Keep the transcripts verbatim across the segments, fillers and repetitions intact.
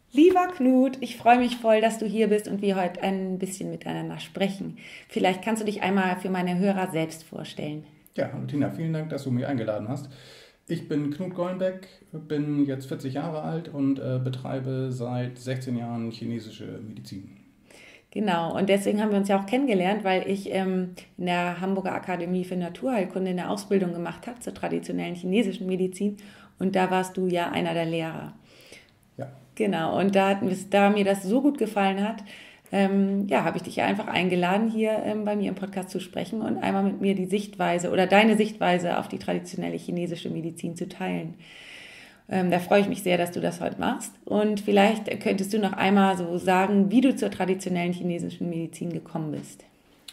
Lieber Knut, ich freue mich voll, dass du hier bist und wir heute ein bisschen miteinander sprechen. Vielleicht kannst du dich einmal für meine Hörer selbst vorstellen. Ja, hallo Tina, vielen Dank, dass du mich eingeladen hast. Ich bin Knut Gollenbeck, bin jetzt vierzig Jahre alt und äh, betreibe seit sechzehn Jahren chinesische Medizin. Genau, und deswegen haben wir uns ja auch kennengelernt, weil ich ähm, in der Hamburger Akademie für Naturheilkunde eine Ausbildung gemacht habe zur traditionellen chinesischen Medizin und da warst du ja einer der Lehrer. Ja, Genau, und da, hat, da mir das so gut gefallen hat, ähm, ja, habe ich dich einfach eingeladen, hier ähm, bei mir im Podcast zu sprechen und einmal mit mir die Sichtweise oder deine Sichtweise auf die traditionelle chinesische Medizin zu teilen. Ähm, da freue ich mich sehr, dass du das heute machst. Und vielleicht könntest du noch einmal so sagen, wie du zur traditionellen chinesischen Medizin gekommen bist.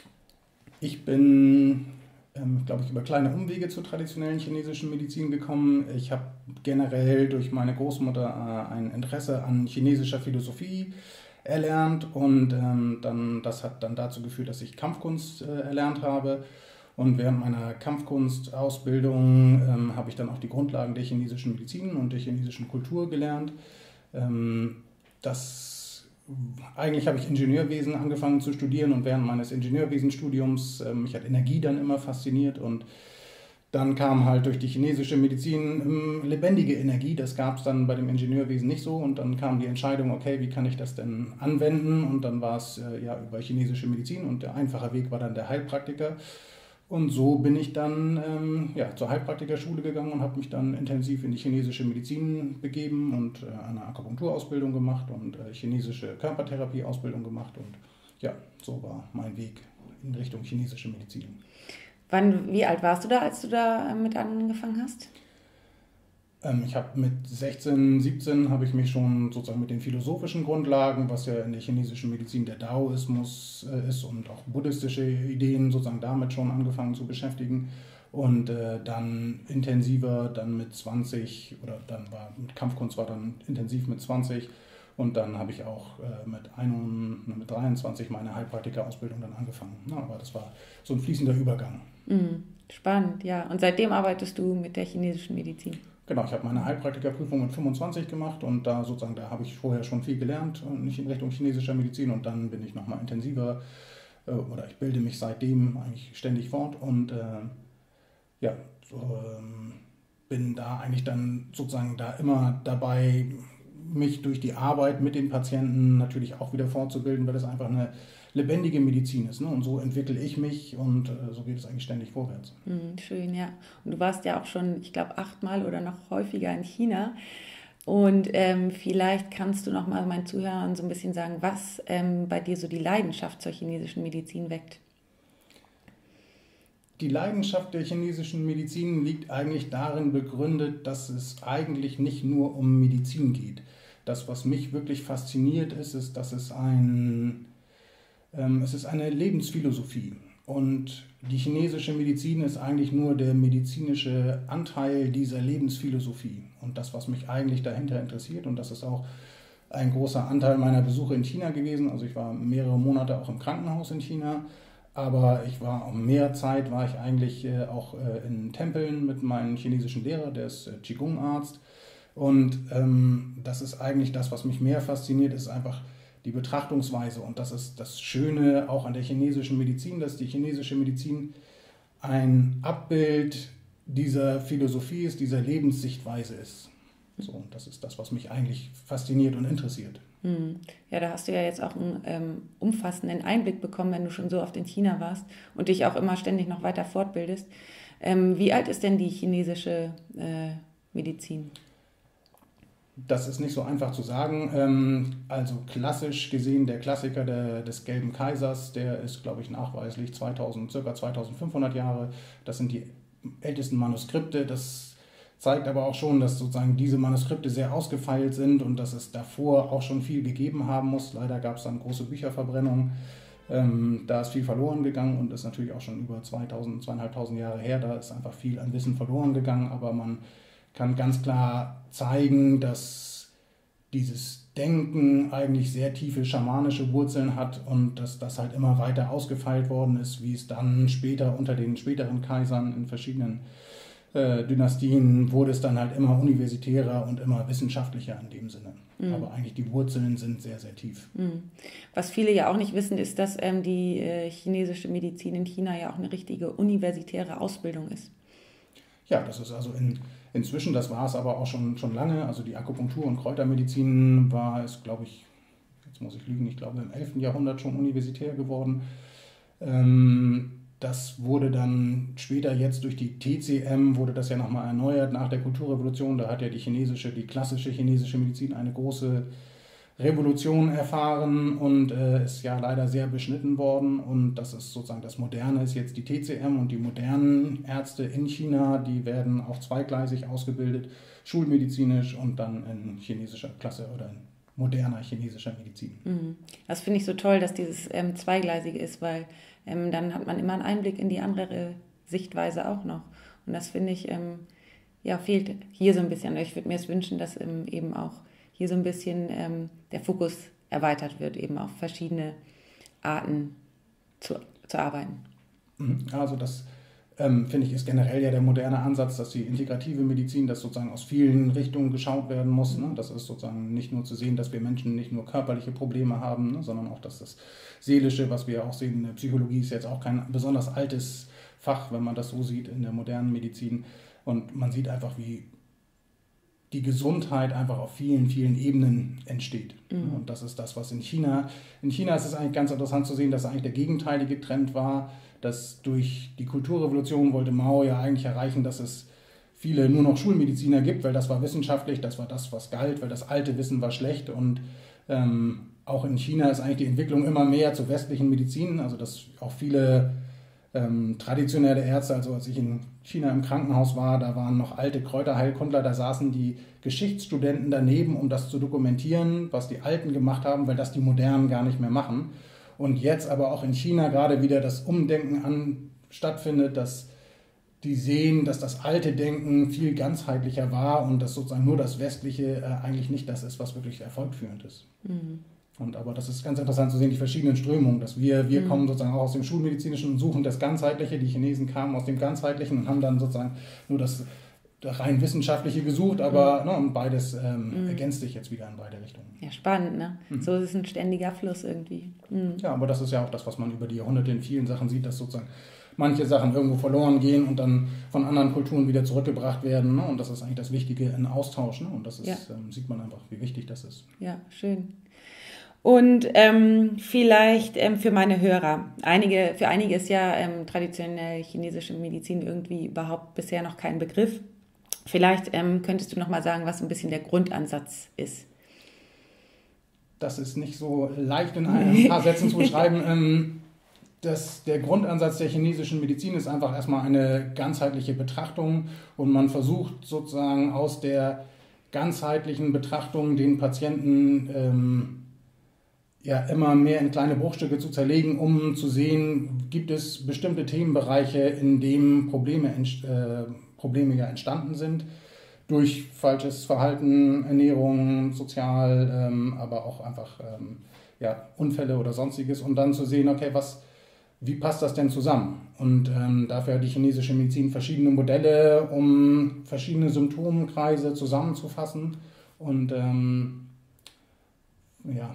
ich bin, ähm, glaube ich, über kleine Umwege zur traditionellen chinesischen Medizin gekommen. Ich habe generell durch meine Großmutter äh, ein Interesse an chinesischer Philosophie erlernt und ähm, dann, das hat dann dazu geführt, dass ich Kampfkunst äh, erlernt habe. Und während meiner Kampfkunstausbildung ähm, habe ich dann auch die Grundlagen der chinesischen Medizin und der chinesischen Kultur gelernt. Ähm, das, Eigentlich habe ich Ingenieurwesen angefangen zu studieren und während meines Ingenieurwesenstudiums, ähm, mich hat Energie dann immer fasziniert und dann kam halt durch die chinesische Medizin ähm, lebendige Energie. Das gab es dann bei dem Ingenieurwesen nicht so. Und dann kam die Entscheidung, okay, wie kann ich das denn anwenden? Und dann war es äh, ja über chinesische Medizin und der einfache Weg war dann der Heilpraktiker. Und so bin ich dann ähm, ja, zur Heilpraktikerschule gegangen und habe mich dann intensiv in die chinesische Medizin begeben und äh, eine Akupunkturausbildung gemacht und äh, chinesische Körpertherapieausbildung gemacht. Und ja, so war mein Weg in Richtung chinesische Medizin. Wann, wie alt warst du da, als du da mit angefangen hast? Ähm, ich habe mit sechzehn, siebzehn habe ich mich schon sozusagen mit den philosophischen Grundlagen, was ja in der chinesischen Medizin der Daoismus äh, ist und auch buddhistische Ideen sozusagen damit schon angefangen zu beschäftigen. Und äh, dann intensiver, dann mit zwanzig oder dann war mit Kampfkunst war dann intensiv mit zwanzig und dann habe ich auch äh, mit, einund, mit dreiundzwanzig meine Heilpraktikerausbildung dann angefangen. Ja, aber das war so ein fließender Übergang. Mhm. Spannend, ja. Und seitdem arbeitest du mit der chinesischen Medizin. Genau, ich habe meine Heilpraktikerprüfung mit fünfundzwanzig gemacht und da sozusagen, da habe ich vorher schon viel gelernt, äh, nicht in Richtung chinesischer Medizin und dann bin ich nochmal intensiver äh, oder ich bilde mich seitdem eigentlich ständig fort und äh, ja, so, ähm, bin da eigentlich dann sozusagen da immer dabei, mich durch die Arbeit mit den Patienten natürlich auch wieder fortzubilden, weil das einfach eine lebendige Medizin ist. Ne? Und so entwickle ich mich und äh, so geht es eigentlich ständig vorwärts. Mhm, schön, ja. Und du warst ja auch schon, ich glaube, achtmal oder noch häufiger in China. Und ähm, vielleicht kannst du noch mal meinen Zuhörern so ein bisschen sagen, was ähm, bei dir so die Leidenschaft zur chinesischen Medizin weckt. Die Leidenschaft der chinesischen Medizin liegt eigentlich darin begründet, dass es eigentlich nicht nur um Medizin geht. Das, was mich wirklich fasziniert, ist, ist dass es ein Ähm, es ist eine Lebensphilosophie und die chinesische Medizin ist eigentlich nur der medizinische Anteil dieser Lebensphilosophie und das, was mich eigentlich dahinter interessiert und das ist auch ein großer Anteil meiner Besuche in China gewesen. Also ich war mehrere Monate auch im Krankenhaus in China, aber ich war auch mehr Zeit, war ich eigentlich äh, auch äh, in Tempeln mit meinem chinesischen Lehrer, der ist äh, Qigong-Arzt und ähm, das ist eigentlich das, was mich mehr fasziniert, ist einfach die Betrachtungsweise. Und das ist das Schöne auch an der chinesischen Medizin, dass die chinesische Medizin ein Abbild dieser Philosophie ist, dieser Lebenssichtweise ist. So, und das ist das, was mich eigentlich fasziniert und interessiert. Hm. Ja, da hast du ja jetzt auch einen ähm, umfassenden Einblick bekommen, wenn du schon so oft in China warst und dich auch immer ständig noch weiter fortbildest. Ähm, wie alt ist denn die chinesische äh, Medizin? Das ist nicht so einfach zu sagen. Ähm, Also klassisch gesehen, der Klassiker der, des Gelben Kaisers, der ist, glaube ich, nachweislich zweitausend, circa zweitausendfünfhundert Jahre. Das sind die ältesten Manuskripte. Das zeigt aber auch schon, dass sozusagen diese Manuskripte sehr ausgefeilt sind und dass es davor auch schon viel gegeben haben muss. Leider gab es dann große Bücherverbrennungen. Ähm, da ist viel verloren gegangen und ist natürlich auch schon über zweitausend, zweitausendfünfhundert Jahre her. Da ist einfach viel an Wissen verloren gegangen, aber man kann ganz klar zeigen, dass dieses Denken eigentlich sehr tiefe schamanische Wurzeln hat und dass das halt immer weiter ausgefeilt worden ist, wie es dann später unter den späteren Kaisern in verschiedenen äh, Dynastien wurde es dann halt immer universitärer und immer wissenschaftlicher in dem Sinne. Mhm. Aber eigentlich die Wurzeln sind sehr, sehr tief. Mhm. Was viele ja auch nicht wissen, ist, dass ähm, die äh, chinesische Medizin in China ja auch eine richtige universitäre Ausbildung ist. Ja, das ist also in, inzwischen, das war es aber auch schon, schon lange. Also die Akupunktur und Kräutermedizin war es, glaube ich, jetzt muss ich lügen, ich glaube im elften Jahrhundert schon universitär geworden. Ähm, das wurde dann später jetzt durch die T C M, wurde das ja nochmal erneuert nach der Kulturrevolution. Da hat ja die chinesische, die klassische chinesische Medizin eine große Revolution erfahren und äh, ist ja leider sehr beschnitten worden. Und das ist sozusagen das Moderne, ist jetzt die T C M, und die modernen Ärzte in China, die werden auch zweigleisig ausgebildet, schulmedizinisch und dann in chinesischer Klasse oder in moderner chinesischer Medizin. Das finde ich so toll, dass dieses ähm, Zweigleisige ist, weil ähm, dann hat man immer einen Einblick in die andere Sichtweise auch noch. Und das finde ich, ähm, ja, fehlt hier so ein bisschen. Ich würde mir es wünschen, dass ähm, eben auch hier so ein bisschen ähm, der Fokus erweitert wird, eben auf verschiedene Arten zu, zu arbeiten. Also das ähm, finde ich ist generell ja der moderne Ansatz, dass die integrative Medizin, dass sozusagen aus vielen Richtungen geschaut werden muss. Ne? Das ist sozusagen nicht nur zu sehen, dass wir Menschen nicht nur körperliche Probleme haben, ne? sondern auch, dass das Seelische, was wir auch sehen in der Psychologie, ist jetzt auch kein besonders altes Fach, wenn man das so sieht in der modernen Medizin. Und man sieht einfach, wie die Gesundheit einfach auf vielen, vielen Ebenen entsteht. Mhm. Und das ist das, was in China, in China ist es eigentlich ganz interessant zu sehen, dass eigentlich der gegenteilige Trend war, dass durch die Kulturrevolution wollte Mao ja eigentlich erreichen, dass es viele nur noch Schulmediziner gibt, weil das war wissenschaftlich, das war das, was galt, weil das alte Wissen war schlecht. Und ähm, auch in China ist eigentlich die Entwicklung immer mehr zur westlichen Medizin, also dass auch viele ähm, traditionelle Ärzte, also als ich in China im Krankenhaus war, da waren noch alte Kräuterheilkundler, da saßen die Geschichtsstudenten daneben, um das zu dokumentieren, was die Alten gemacht haben, weil das die Modernen gar nicht mehr machen. Und jetzt aber auch in China gerade wieder das Umdenken an, stattfindet, dass die sehen, dass das alte Denken viel ganzheitlicher war und dass sozusagen nur das Westliche äh, eigentlich nicht das ist, was wirklich erfolgführend ist. Mhm. Und aber das ist ganz interessant zu sehen, die verschiedenen Strömungen, dass wir, wir mhm. kommen sozusagen auch aus dem Schulmedizinischen und suchen das Ganzheitliche, die Chinesen kamen aus dem Ganzheitlichen und haben dann sozusagen nur das rein Wissenschaftliche gesucht, aber mhm. ne, und beides ähm, mhm. ergänzt sich jetzt wieder in beide Richtungen. Ja, spannend, ne? Mhm. So ist es ein ständiger Fluss irgendwie. Mhm. Ja, aber das ist ja auch das, was man über die Jahrhunderte in vielen Sachen sieht, dass sozusagen manche Sachen irgendwo verloren gehen und dann von anderen Kulturen wieder zurückgebracht werden. Ne? Und das ist eigentlich das Wichtige in Austausch. Ne? Und das ist, ja. ähm, sieht man einfach, wie wichtig das ist. Ja, schön. Und ähm, vielleicht ähm, für meine Hörer, einige, für einige ist ja ähm, traditionelle chinesische Medizin irgendwie überhaupt bisher noch kein Begriff. Vielleicht ähm, könntest du noch mal sagen, was ein bisschen der Grundansatz ist. Das ist nicht so leicht in ein paar Sätzen zu beschreiben. Ähm, das, der Grundansatz der chinesischen Medizin ist einfach erstmal eine ganzheitliche Betrachtung und man versucht sozusagen aus der ganzheitlichen Betrachtung den Patienten ähm, ja, immer mehr in kleine Bruchstücke zu zerlegen, um zu sehen, gibt es bestimmte Themenbereiche, in denen Probleme, äh, Probleme ja entstanden sind, durch falsches Verhalten, Ernährung, sozial, ähm, aber auch einfach ähm, ja, Unfälle oder sonstiges, und dann zu sehen, okay, was, wie passt das denn zusammen? Und ähm, dafür hat die chinesische Medizin verschiedene Modelle, um verschiedene Symptomkreise zusammenzufassen und ähm, ja,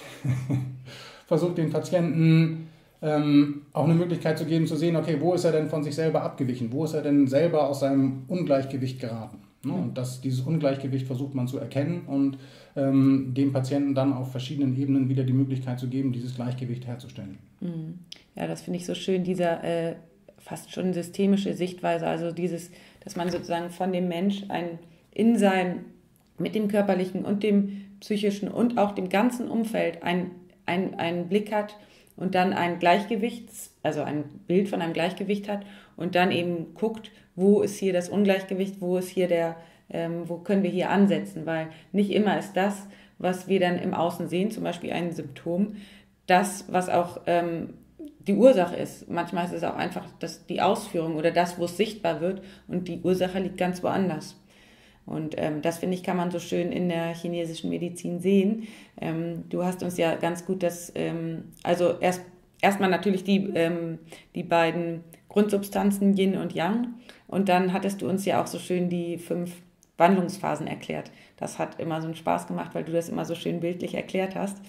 versucht den Patienten ähm, auch eine Möglichkeit zu geben, zu sehen, okay, wo ist er denn von sich selber abgewichen? Wo ist er denn selber aus seinem Ungleichgewicht geraten? Ne? Und das, dieses Ungleichgewicht versucht man zu erkennen und ähm, dem Patienten dann auf verschiedenen Ebenen wieder die Möglichkeit zu geben, dieses Gleichgewicht herzustellen. Ja, das finde ich so schön, dieser äh, fast schon systemische Sichtweise, also dieses, dass man sozusagen von dem Mensch ein in sein, mit dem körperlichen und dem psychischen und auch dem ganzen Umfeld ein, ein, einen Blick hat und dann ein Gleichgewicht, also ein Bild von einem Gleichgewicht hat und dann eben guckt, wo ist hier das Ungleichgewicht, wo ist hier der, ähm, wo können wir hier ansetzen, weil nicht immer ist das, was wir dann im Außen sehen, zum Beispiel ein Symptom, das, was auch ähm, die Ursache ist. Manchmal ist es auch einfach das, die Ausführung oder das, wo es sichtbar wird und die Ursache liegt ganz woanders. Und ähm, das, finde ich, kann man so schön in der chinesischen Medizin sehen. Ähm, du hast uns ja ganz gut das, ähm, also erst erstmal natürlich die, ähm, die beiden Grundsubstanzen Yin und Yang und dann hattest du uns ja auch so schön die fünf Wandlungsphasen erklärt. Das hat immer so einen Spaß gemacht, weil du das immer so schön bildlich erklärt hast.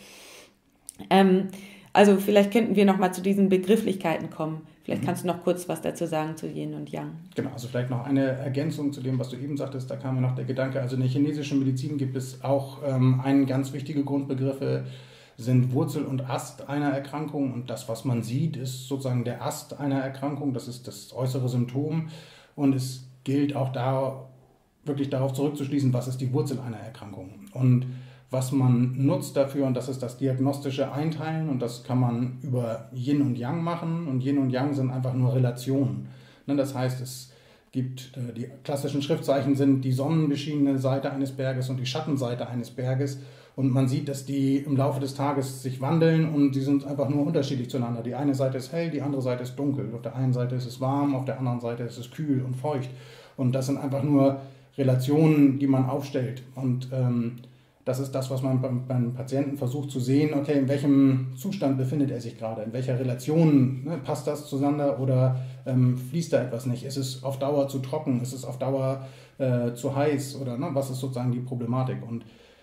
Ähm, also vielleicht könnten wir nochmal zu diesen Begrifflichkeiten kommen. Vielleicht kannst du noch kurz was dazu sagen zu Yin und Yang. Genau, also vielleicht noch eine Ergänzung zu dem, was du eben sagtest. Da kam mir noch der Gedanke, also in der chinesischen Medizin gibt es auch ähm, einen ganz wichtige Begriffe, sind Wurzel und Ast einer Erkrankung. Und das, was man sieht, ist sozusagen der Ast einer Erkrankung. Das ist das äußere Symptom. Und es gilt auch da wirklich darauf zurückzuschließen, was ist die Wurzel einer Erkrankung. Und was man nutzt dafür, und das ist das diagnostische Einteilen, und das kann man über Yin und Yang machen, und Yin und Yang sind einfach nur Relationen. Das heißt, es gibt, die klassischen Schriftzeichen sind die sonnenbeschienene Seite eines Berges und die Schattenseite eines Berges, und man sieht, dass die im Laufe des Tages sich wandeln und die sind einfach nur unterschiedlich zueinander. Die eine Seite ist hell, die andere Seite ist dunkel. Auf der einen Seite ist es warm, auf der anderen Seite ist es kühl und feucht. Und das sind einfach nur Relationen, die man aufstellt. Und ähm, das ist das, was man beim, beim Patienten versucht zu sehen. Okay, in welchem Zustand befindet er sich gerade? In welcher Relation, ne, passt das zueinander oder ähm, fließt da etwas nicht? Ist es auf Dauer zu trocken? Ist es auf Dauer äh, zu heiß? Oder ne, was ist sozusagen die Problematik? Und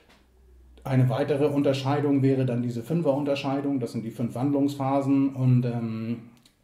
eine weitere Unterscheidung wäre dann diese Fünfer-Unterscheidung. Das sind die fünf Wandlungsphasen. Und ähm,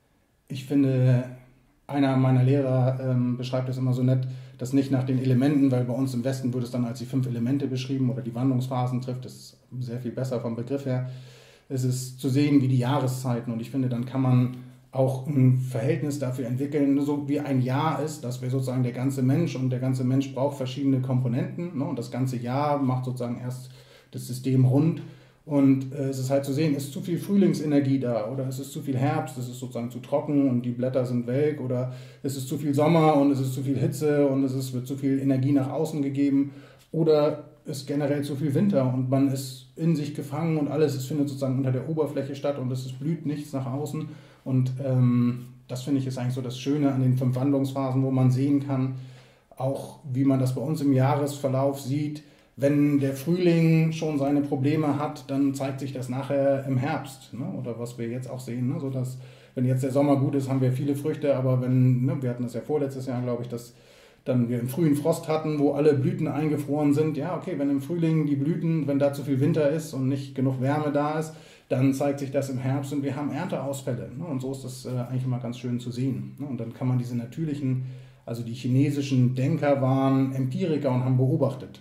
ich finde, einer meiner Lehrer ähm, beschreibt es immer so nett, das nicht nach den Elementen, weil bei uns im Westen wird es dann als die fünf Elemente beschrieben oder die Wandlungsphasen trifft, das ist sehr viel besser vom Begriff her. Es ist zu sehen wie die Jahreszeiten und ich finde, dann kann man auch ein Verhältnis dafür entwickeln, so wie ein Jahr ist, dass wir sozusagen der ganze Mensch und der ganze Mensch braucht verschiedene Komponenten, ne, und das ganze Jahr macht sozusagen erst das System rund. Und äh, es ist halt zu sehen, ist zu viel Frühlingsenergie da oder ist es zu viel Herbst, ist es sozusagen zu trocken und die Blätter sind welk oder ist es zu viel Sommer und es ist zu viel Hitze und es ist, wird zu viel Energie nach außen gegeben oder ist generell zu viel Winter und man ist in sich gefangen und alles, es findet sozusagen unter der Oberfläche statt und es blüht nichts nach außen. Und ähm, das finde ich ist eigentlich so das Schöne an den fünf Wandlungsphasen, wo man sehen kann, auch wie man das bei uns im Jahresverlauf sieht. Wenn der Frühling schon seine Probleme hat, dann zeigt sich das nachher im Herbst, ne? Oder was wir jetzt auch sehen, ne? So dass, wenn jetzt der Sommer gut ist, haben wir viele Früchte, aber wenn, ne, wir hatten das ja vorletztes Jahr, glaube ich, dass dann wir im frühen Frost hatten, wo alle Blüten eingefroren sind. Ja, okay, wenn im Frühling die Blüten, wenn da zu viel Winter ist und nicht genug Wärme da ist, dann zeigt sich das im Herbst und wir haben Ernteausfälle. Ne? Und so ist das äh, eigentlich immer ganz schön zu sehen. Ne? Und dann kann man diese natürlichen, also die chinesischen Denker waren Empiriker und haben beobachtet.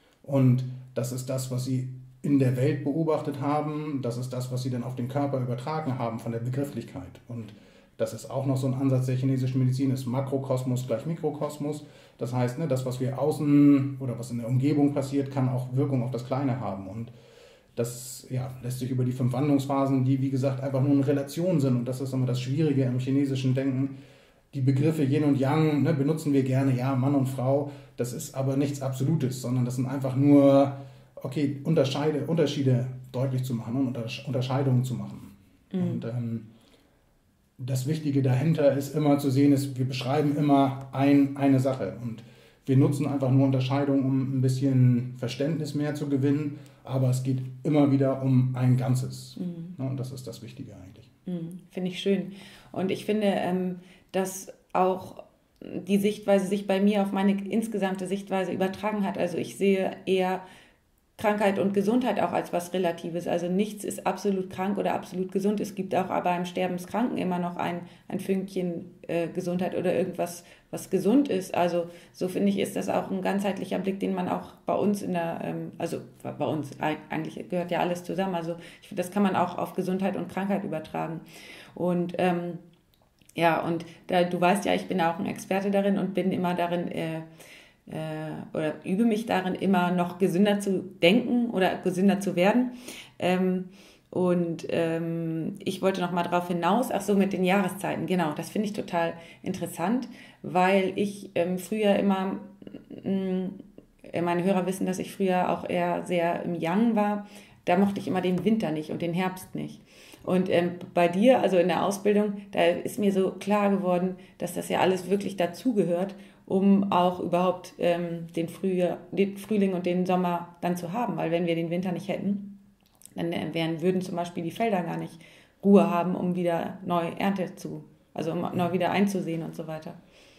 Und das ist das, was sie in der Welt beobachtet haben. Das ist das, was sie dann auf den Körper übertragen haben von der Begrifflichkeit. Und das ist auch noch so ein Ansatz der chinesischen Medizin, ist Makrokosmos gleich Mikrokosmos. Das heißt, ne, das, was wir außen oder was in der Umgebung passiert, kann auch Wirkung auf das Kleine haben. Und das ja, lässt sich über die fünf Wandlungsphasen, die wie gesagt einfach nur in Relation sind. Und das ist immer das Schwierige im chinesischen Denken. Die Begriffe Yin und Yang, ne, benutzen wir gerne, ja, Mann und Frau. Das ist aber nichts Absolutes, sondern das sind einfach nur, okay, Unterscheide, Unterschiede deutlich zu machen und Unterscheidungen zu machen. Mhm. Und ähm, das Wichtige dahinter ist immer zu sehen, ist, wir beschreiben immer ein, eine Sache und wir nutzen einfach nur Unterscheidungen, um ein bisschen Verständnis mehr zu gewinnen, aber es geht immer wieder um ein Ganzes. Mhm. Und das ist das Wichtige eigentlich. Mhm. Finde ich schön. Und ich finde, ähm, dass auch die Sichtweise sich bei mir auf meine insgesamte Sichtweise übertragen hat. Also ich sehe eher Krankheit und Gesundheit auch als was Relatives. Also nichts ist absolut krank oder absolut gesund. Es gibt auch aber im Sterbenskranken immer noch ein, ein Fünkchen äh, Gesundheit oder irgendwas, was gesund ist. Also so finde ich, ist das auch ein ganzheitlicher Blick, den man auch bei uns in der, ähm, also bei uns eigentlich gehört ja alles zusammen. Also ich finde, das kann man auch auf Gesundheit und Krankheit übertragen. Und ähm, ja, und da, du weißt ja, ich bin auch ein Experte darin und bin immer darin, äh, äh, oder übe mich darin, immer noch gesünder zu denken oder gesünder zu werden. Ähm, und ähm, ich wollte noch mal darauf hinaus, ach so, mit den Jahreszeiten, genau, das finde ich total interessant, weil ich ähm, früher immer, mh, meine Hörer wissen, dass ich früher auch eher sehr im Yang war, da mochte ich immer den Winter nicht und den Herbst nicht. Und ähm, bei dir, also in der Ausbildung, da ist mir so klar geworden, dass das ja alles wirklich dazugehört, um auch überhaupt ähm, den, Frühjahr, den Frühling und den Sommer dann zu haben. Weil wenn wir den Winter nicht hätten, dann wären, würden zum Beispiel die Felder gar nicht Ruhe haben, um wieder neu Ernte zu, also um neu wieder einzusehen und so weiter.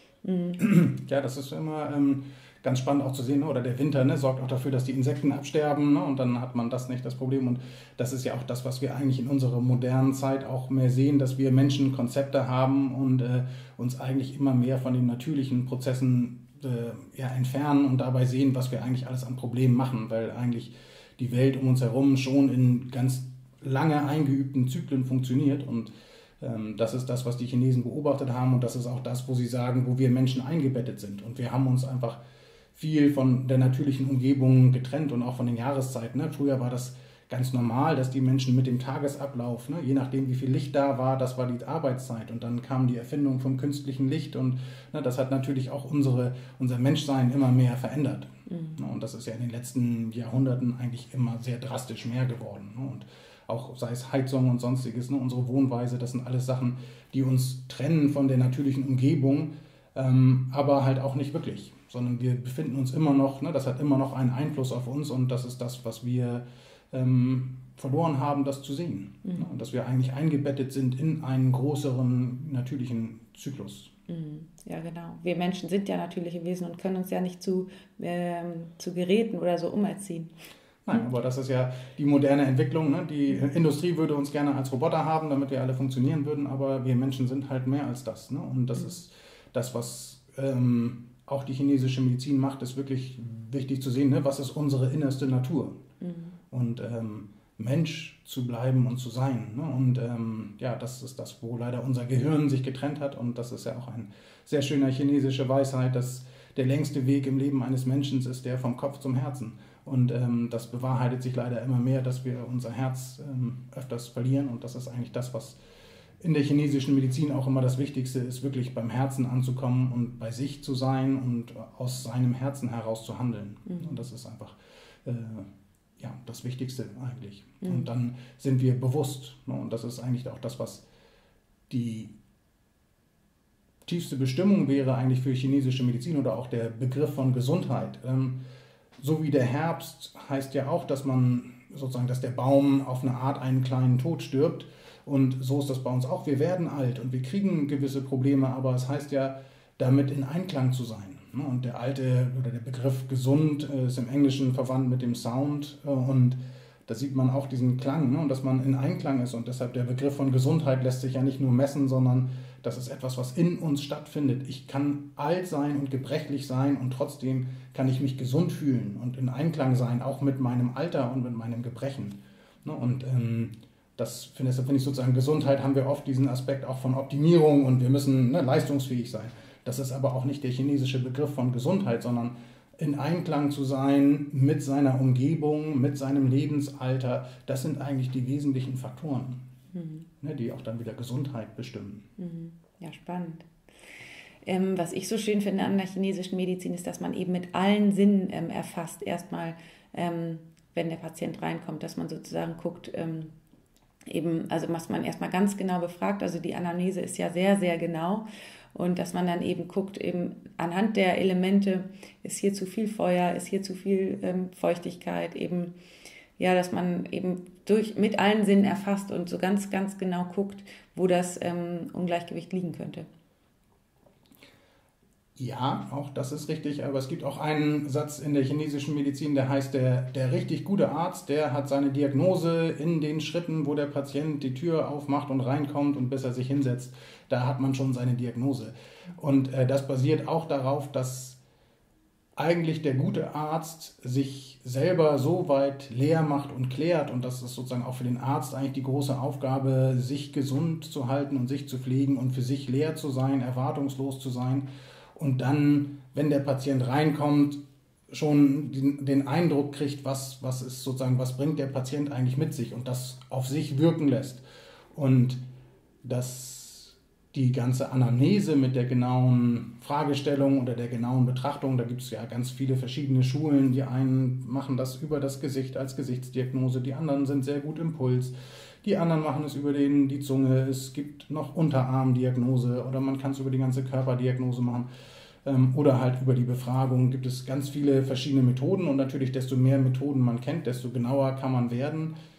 Mhm. Ja, das ist immer ähm, ganz spannend auch zu sehen, ne? Oder der Winter, ne, sorgt auch dafür, dass die Insekten absterben, ne? Und dann hat man das nicht das Problem. Und das ist ja auch das, was wir eigentlich in unserer modernen Zeit auch mehr sehen, dass wir Menschen Konzepte haben und äh, uns eigentlich immer mehr von den natürlichen Prozessen äh, ja, entfernen und dabei sehen, was wir eigentlich alles an Problemen machen, weil eigentlich die Welt um uns herum schon in ganz lange eingeübten Zyklen funktioniert. Und ähm, das ist das, was die Chinesen beobachtet haben, und das ist auch das, wo sie sagen, wo wir Menschen eingebettet sind. Und wir haben uns einfach viel von der natürlichen Umgebung getrennt und auch von den Jahreszeiten. Ne? Früher war das ganz normal, dass die Menschen mit dem Tagesablauf, ne, je nachdem wie viel Licht da war, das war die Arbeitszeit, und dann kam die Erfindung vom künstlichen Licht, und ne, das hat natürlich auch unsere, unser Menschsein immer mehr verändert. Mhm. Und das ist ja in den letzten Jahrhunderten eigentlich immer sehr drastisch mehr geworden. Ne? Und auch sei es Heizung und sonstiges, ne, unsere Wohnweise, das sind alles Sachen, die uns trennen von der natürlichen Umgebung, ähm, aber halt auch nicht wirklich, sondern wir befinden uns immer noch, ne, das hat immer noch einen Einfluss auf uns, und das ist das, was wir ähm, verloren haben, das zu sehen. Mhm. Ne, und dass wir eigentlich eingebettet sind in einen größeren natürlichen Zyklus. Ja, genau. Wir Menschen sind ja natürliche Wesen und können uns ja nicht zu, ähm, zu Geräten oder so umerziehen. Nein, aber das ist ja die moderne Entwicklung. Ne? Die Industrie würde uns gerne als Roboter haben, damit wir alle funktionieren würden, aber wir Menschen sind halt mehr als das. Ne? Und das mhm. ist das, was ähm, auch die chinesische Medizin macht, ist wirklich wichtig zu sehen, ne? Was ist unsere innerste Natur? Mhm. Und ähm, Mensch zu bleiben und zu sein. Ne? Und ähm, ja, das ist das, wo leider unser Gehirn sich getrennt hat, und das ist ja auch eine sehr schöne chinesische Weisheit, dass der längste Weg im Leben eines Menschen ist der vom Kopf zum Herzen. Und ähm, das bewahrheitet sich leider immer mehr, dass wir unser Herz ähm, öfters verlieren, und das ist eigentlich das, was in der chinesischen Medizin auch immer das Wichtigste ist, wirklich beim Herzen anzukommen und bei sich zu sein und aus seinem Herzen heraus zu handeln. Mhm. Und das ist einfach äh, ja, das Wichtigste eigentlich. Mhm. Und dann sind wir bewusst. Ne? Und das ist eigentlich auch das, was die tiefste Bestimmung wäre eigentlich für chinesische Medizin, oder auch der Begriff von Gesundheit. Ähm, so wie der Herbst heißt ja auch, dass man sozusagen, dass der Baum auf eine Art einen kleinen Tod stirbt. Und so ist das bei uns auch. Wir werden alt und wir kriegen gewisse Probleme, aber es heißt ja, damit in Einklang zu sein. Und der alte oder der Begriff gesund ist im Englischen verwandt mit dem Sound, und da sieht man auch diesen Klang, und dass man in Einklang ist, und deshalb der Begriff von Gesundheit lässt sich ja nicht nur messen, sondern das ist etwas, was in uns stattfindet. Ich kann alt sein und gebrechlich sein, und trotzdem kann ich mich gesund fühlen und in Einklang sein, auch mit meinem Alter und mit meinem Gebrechen. Und ähm, das finde find ich sozusagen, Gesundheit haben wir oft diesen Aspekt auch von Optimierung, und wir müssen ne, leistungsfähig sein. Das ist aber auch nicht der chinesische Begriff von Gesundheit, sondern in Einklang zu sein mit seiner Umgebung, mit seinem Lebensalter. Das sind eigentlich die wesentlichen Faktoren, mhm. ne, die auch dann wieder Gesundheit bestimmen. Mhm. Ja, spannend. Ähm, was ich so schön finde an der chinesischen Medizin ist, dass man eben mit allen Sinnen ähm, erfasst. Erstmal, ähm, wenn der Patient reinkommt, dass man sozusagen guckt, ähm, eben, also was man erstmal ganz genau befragt. Also die Anamnese ist ja sehr, sehr genau. Und dass man dann eben guckt, eben anhand der Elemente, ist hier zu viel Feuer, ist hier zu viel ähm, Feuchtigkeit, eben, ja, dass man eben durch, mit allen Sinnen erfasst und so ganz, ganz genau guckt, wo das ähm, Ungleichgewicht liegen könnte. Ja, auch das ist richtig, aber es gibt auch einen Satz in der chinesischen Medizin, der heißt, der, der richtig gute Arzt, der hat seine Diagnose in den Schritten, wo der Patient die Tür aufmacht und reinkommt und bis er sich hinsetzt, da hat man schon seine Diagnose. Und äh, das basiert auch darauf, dass eigentlich der gute Arzt sich selber so weit leer macht und klärt, und das ist sozusagen auch für den Arzt eigentlich die große Aufgabe, sich gesund zu halten und sich zu pflegen und für sich leer zu sein, erwartungslos zu sein. Und dann, wenn der Patient reinkommt, schon den, den Eindruck kriegt, was, was ist sozusagen, was bringt der Patient eigentlich mit sich, und das auf sich wirken lässt. Und dass die ganze Anamnese mit der genauen Fragestellung oder der genauen Betrachtung, da gibt es ja ganz viele verschiedene Schulen. Die einen machen das über das Gesicht als Gesichtsdiagnose, die anderen sind sehr gut im Puls. Die anderen machen es über den, die Zunge, es gibt noch Unterarmdiagnose, oder man kann es über die ganze Körperdiagnose machen, ähm, oder halt über die Befragung. Gibt es ganz viele verschiedene Methoden, und natürlich desto mehr Methoden man kennt, desto genauer kann man werden.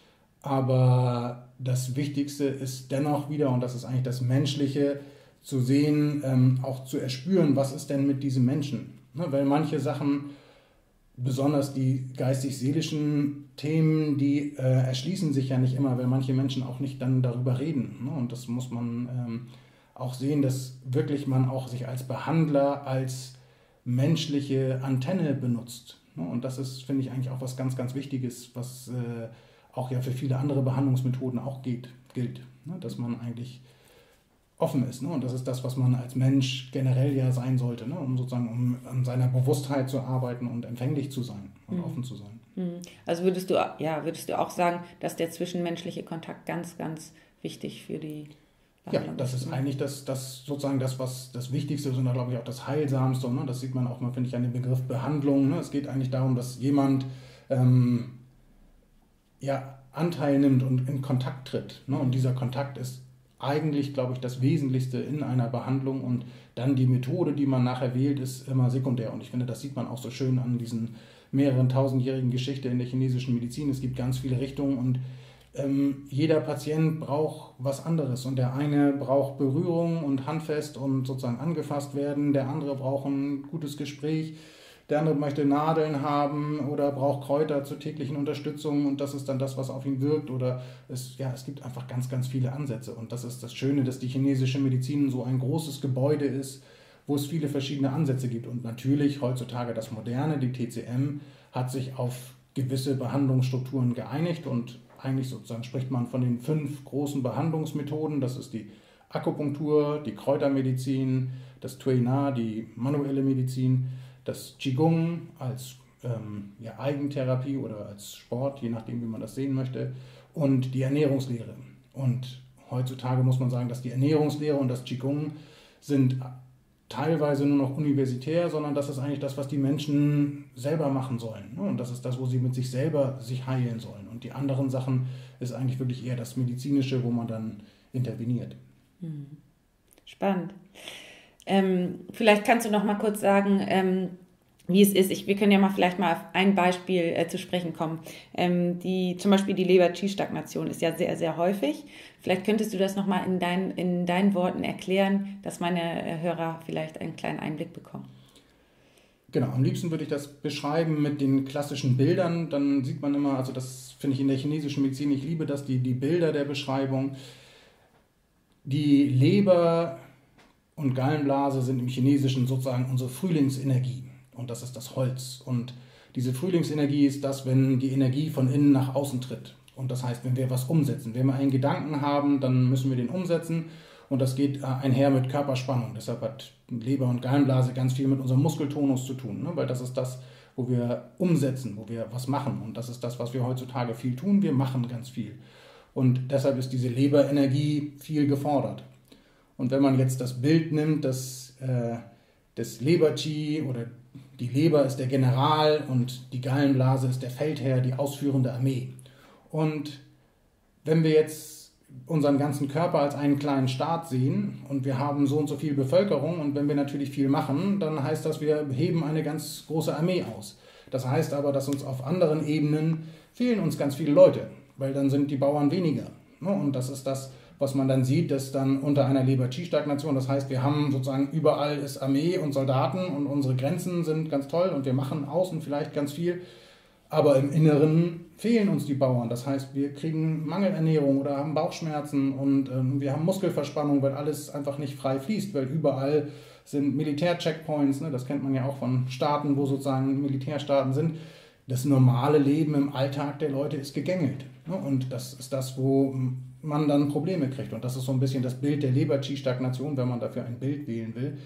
Aber das Wichtigste ist dennoch wieder, und das ist eigentlich das Menschliche, zu sehen, ähm, auch zu erspüren, was ist denn mit diesem Menschen. Ne? Weil manche Sachen, besonders die geistig-seelischen Themen, die äh, erschließen sich ja nicht immer, weil manche Menschen auch nicht dann darüber reden. Ne? Und das muss man ähm, auch sehen, dass wirklich man auch sich als Behandler, als menschliche Antenne benutzt. Ne? Und das ist, finde ich, eigentlich auch was ganz, ganz Wichtiges, was äh, auch ja für viele andere Behandlungsmethoden auch geht, gilt. Ne? Dass man eigentlich offen ist. Ne? Und das ist das, was man als Mensch generell ja sein sollte, ne? Um sozusagen um an seiner Bewusstheit zu arbeiten und empfänglich zu sein und mhm. offen zu sein. Also würdest du, ja, würdest du auch sagen, dass der zwischenmenschliche Kontakt ganz, ganz wichtig für die Behandlung ist? Ja, das ist eigentlich das, das sozusagen das, was das Wichtigste ist und da glaube ich auch das Heilsamste. Ne? Das sieht man auch mal, finde ich, an dem Begriff Behandlung. Ne? Es geht eigentlich darum, dass jemand ähm, ja, Anteil nimmt und in Kontakt tritt. Ne? Und dieser Kontakt ist eigentlich, glaube ich, das Wesentlichste in einer Behandlung und dann die Methode, die man nachher wählt, ist immer sekundär. Und ich finde, das sieht man auch so schön an diesen mehreren tausendjährigen Geschichte in der chinesischen Medizin. Es gibt ganz viele Richtungen und ähm, jeder Patient braucht was anderes. Und der eine braucht Berührung und handfest und sozusagen angefasst werden, der andere braucht ein gutes Gespräch. Der andere möchte Nadeln haben oder braucht Kräuter zur täglichen Unterstützung und das ist dann das, was auf ihn wirkt. Oder es, ja, es gibt einfach ganz, ganz viele Ansätze. Und das ist das Schöne, dass die chinesische Medizin so ein großes Gebäude ist, wo es viele verschiedene Ansätze gibt. Und natürlich heutzutage das Moderne, die T C M, hat sich auf gewisse Behandlungsstrukturen geeinigt. Und eigentlich sozusagen spricht man von den fünf großen Behandlungsmethoden. Das ist die Akupunktur, die Kräutermedizin, das Tui Na, die manuelle Medizin, das Qigong als ähm, ja, Eigentherapie oder als Sport, je nachdem, wie man das sehen möchte, und die Ernährungslehre. Und heutzutage muss man sagen, dass die Ernährungslehre und das Qigong sind teilweise nur noch universitär, sondern das ist eigentlich das, was die Menschen selber machen sollen. Und das ist das, wo sie mit sich selber sich heilen sollen. Und die anderen Sachen ist eigentlich wirklich eher das Medizinische, wo man dann interveniert. Spannend. Ähm, vielleicht kannst du noch mal kurz sagen, ähm, wie es ist. Ich, wir können ja mal vielleicht mal auf ein Beispiel äh, zu sprechen kommen. Ähm, die, zum Beispiel die Leber-Qi-Stagnation ist ja sehr, sehr häufig. Vielleicht könntest du das noch mal in, dein, in deinen Worten erklären, dass meine äh, Hörer vielleicht einen kleinen Einblick bekommen. Genau, am liebsten würde ich das beschreiben mit den klassischen Bildern. Dann sieht man immer, also das finde ich in der chinesischen Medizin, ich liebe das, die, die Bilder der Beschreibung. Die Leber und Gallenblase sind im Chinesischen sozusagen unsere Frühlingsenergie und das ist das Holz. Und diese Frühlingsenergie ist das, wenn die Energie von innen nach außen tritt. Und das heißt, wenn wir was umsetzen. Wenn wir einen Gedanken haben, dann müssen wir den umsetzen und das geht einher mit Körperspannung. Deshalb hat Leber und Gallenblase ganz viel mit unserem Muskeltonus zu tun, ne? Weil das ist das, wo wir umsetzen, wo wir was machen. Und das ist das, was wir heutzutage viel tun. Wir machen ganz viel. Und deshalb ist diese Leberenergie viel gefordert. Und wenn man jetzt das Bild nimmt, das, äh, des Leber-Qi oder die Leber ist der General und die Gallenblase ist der Feldherr, die ausführende Armee. Und wenn wir jetzt unseren ganzen Körper als einen kleinen Staat sehen und wir haben so und so viel Bevölkerung und wenn wir natürlich viel machen, dann heißt das, wir heben eine ganz große Armee aus. Das heißt aber, dass uns auf anderen Ebenen fehlen uns ganz viele Leute, weil dann sind die Bauern weniger. Und das ist das, was man dann sieht, dass dann unter einer Leber-Qi-Stagnation, das heißt, wir haben sozusagen überall ist Armee und Soldaten und unsere Grenzen sind ganz toll und wir machen außen vielleicht ganz viel, aber im Inneren fehlen uns die Bauern. Das heißt, wir kriegen Mangelernährung oder haben Bauchschmerzen und ähm, wir haben Muskelverspannung, weil alles einfach nicht frei fließt, weil überall sind Militär-Checkpoints, ne? Das kennt man ja auch von Staaten, wo sozusagen Militärstaaten sind. Das normale Leben im Alltag der Leute ist gegängelt. Ne? Und das ist das, wo man dann Probleme kriegt. Und das ist so ein bisschen das Bild der Leber-Qi-Stagnation, wenn man dafür ein Bild wählen will.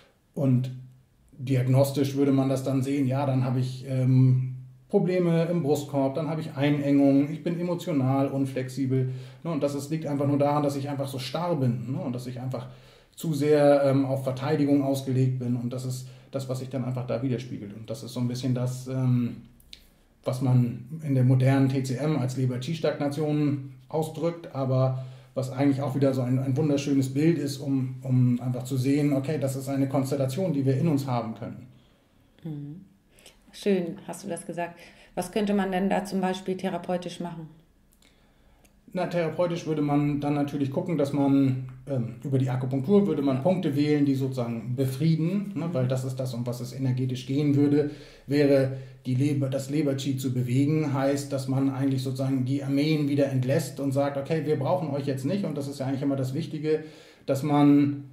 Und diagnostisch würde man das dann sehen, ja, dann habe ich ähm, Probleme im Brustkorb, dann habe ich Einengung, ich bin emotional unflexibel. Ne? Und das ist, liegt einfach nur daran, dass ich einfach so starr bin, ne? Und dass ich einfach zu sehr ähm, auf Verteidigung ausgelegt bin. Und das ist das, was sich dann einfach da widerspiegelt. Und das ist so ein bisschen das, ähm, was man in der modernen T C M als Leber-Qi-Stagnation ausdrückt, aber was eigentlich auch wieder so ein, ein wunderschönes Bild ist, um, um einfach zu sehen, okay, das ist eine Konstellation, die wir in uns haben können. Mhm. Schön, hast du das gesagt. Was könnte man denn da zum Beispiel therapeutisch machen? Na, therapeutisch würde man dann natürlich gucken, dass man ähm, über die Akupunktur würde man Punkte wählen, die sozusagen befrieden, ne, weil das ist das, um was es energetisch gehen würde, wäre die Leber, das Leber-Qi zu bewegen, heißt, dass man eigentlich sozusagen die Armeen wieder entlässt und sagt, okay, wir brauchen euch jetzt nicht, und das ist ja eigentlich immer das Wichtige, dass man